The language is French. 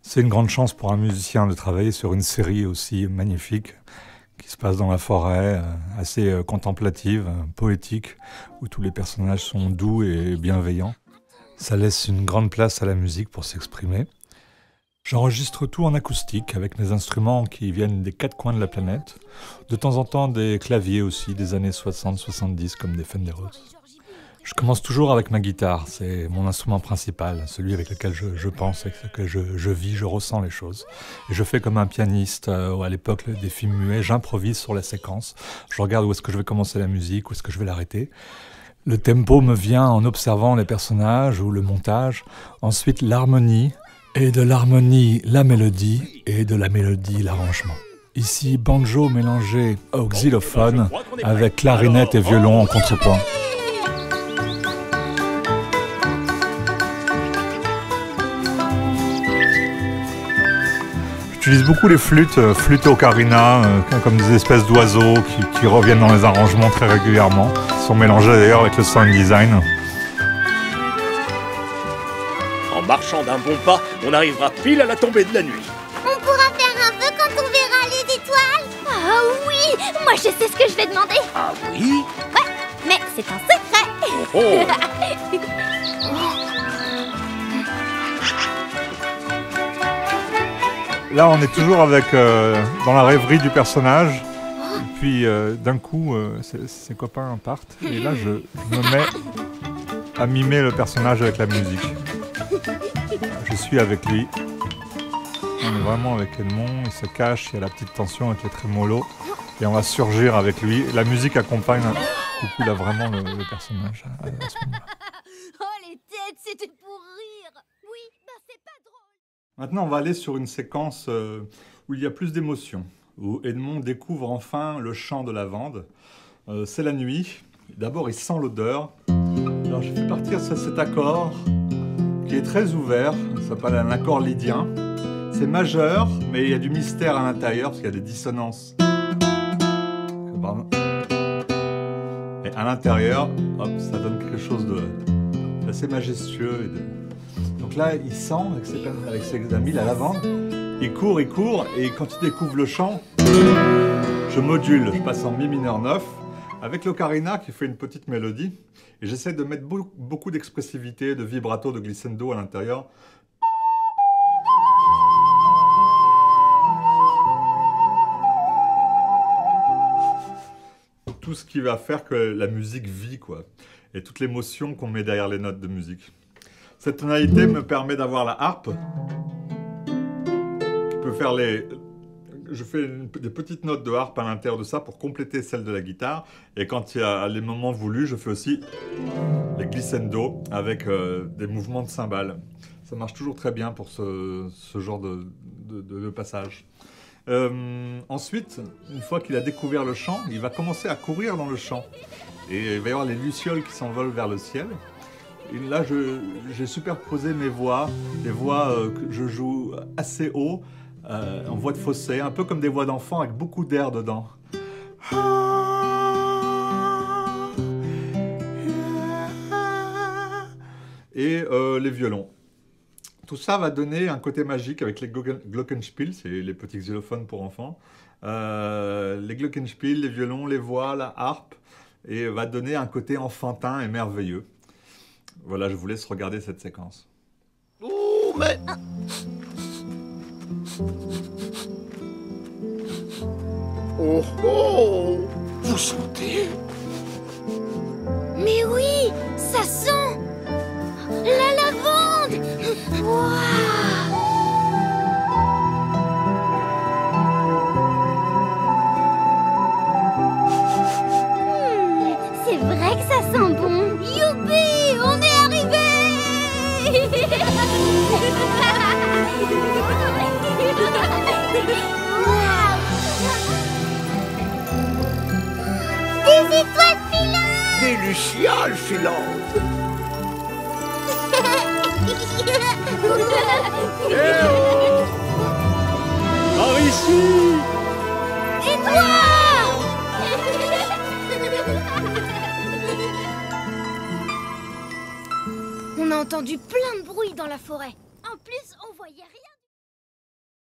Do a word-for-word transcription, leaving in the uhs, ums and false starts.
C'est une grande chance pour un musicien de travailler sur une série aussi magnifique qui se passe dans la forêt, assez contemplative, poétique, où tous les personnages sont doux et bienveillants. Ça laisse une grande place à la musique pour s'exprimer. J'enregistre tout en acoustique, avec mes instruments qui viennent des quatre coins de la planète. De temps en temps, des claviers aussi, des années soixante soixante-dix, comme des Fender Rhodes. Je commence toujours avec ma guitare, c'est mon instrument principal, celui avec lequel je, je pense, avec lequel je, je vis, je ressens les choses. Et je fais comme un pianiste, euh, à l'époque des films muets, j'improvise sur la séquence. Je regarde où est-ce que je vais commencer la musique, où est-ce que je vais l'arrêter. Le tempo me vient en observant les personnages ou le montage. Ensuite, l'harmonie, et de l'harmonie, la mélodie, et de la mélodie, l'arrangement. Ici, banjo mélangé au xylophone, avec clarinette et violon en contrepoint. J'utilise beaucoup les flûtes, euh, flûtes ocarina, euh, comme des espèces d'oiseaux qui, qui reviennent dans les arrangements très régulièrement. Ils sont mélangés d'ailleurs avec le sound design. En marchant d'un bon pas, on arrivera pile à la tombée de la nuit. On pourra faire un feu quand on verra les étoiles. Ah oui, moi je sais ce que je vais demander. Ah oui? Ouais, mais c'est un secret. Oh, oh. Là, on est toujours avec, euh, dans la rêverie du personnage. Et puis, euh, d'un coup, euh, ses, ses copains partent. Et là, je, je me mets à mimer le personnage avec la musique. Je suis avec lui. On est vraiment avec Edmond. Il se cache, il y a la petite tension avec les trémolos. Et on va surgir avec lui. La musique accompagne beaucoup là, vraiment le, le personnage à, à ce moment-là. Oh les têtes, c'était pour rire. Oui, ben c'est pas drôle. Maintenant, on va aller sur une séquence euh, où il y a plus d'émotions, où Edmond découvre enfin le chant de lavande. Euh, c'est la nuit. D'abord, il sent l'odeur. Alors, je fais partir sur cet accord qui est très ouvert. Ça s'appelle un accord lydien. C'est majeur, mais il y a du mystère à l'intérieur parce qu'il y a des dissonances. Pardon. Et à l'intérieur, hop, ça donne quelque chose d'assez majestueux. Et de... Donc là, il sent avec ses, avec ses amis la lavande. Il court, il court, et quand il découvre le chant, je module. Je passe en mi mineur neuf avec l'ocarina qui fait une petite mélodie. Et j'essaie de mettre beaucoup, beaucoup d'expressivité, de vibrato, de glissando à l'intérieur. Tout ce qui va faire que la musique vit, quoi. Et toute l'émotion qu'on met derrière les notes de musique. Cette tonalité me permet d'avoir la harpe. Qui peut faire les... Je fais une, des petites notes de harpe à l'intérieur de ça pour compléter celle de la guitare. Et quand il y a les moments voulus, je fais aussi les glissando avec euh, des mouvements de cymbales. Ça marche toujours très bien pour ce, ce genre de, de, de, de passage. Euh, ensuite, une fois qu'il a découvert le chant, il va commencer à courir dans le champ. Et il va y avoir les lucioles qui s'envolent vers le ciel. Et là, j'ai superposé mes voix, des voix euh, que je joue assez haut, euh, en voix de fausset, un peu comme des voix d'enfant avec beaucoup d'air dedans. Et euh, les violons. Tout ça va donner un côté magique avec les glockenspiel, c'est les petits xylophones pour enfants. Euh, les glockenspiel, les violons, les voix, la harpe, et va donner un côté enfantin et merveilleux. Voilà, je vous laisse regarder cette séquence. Oh, mais... Oh, oh! Vous sentez? Mais oui, ça sent la lavande. Waouh! Hmm, c'est vrai que ça sent bon. Youpi, on est arrivé! Des étoiles filantes. Des lucioles filantes! Eh oh! Par ici! Et toi? On a entendu plein de bruit dans la forêt.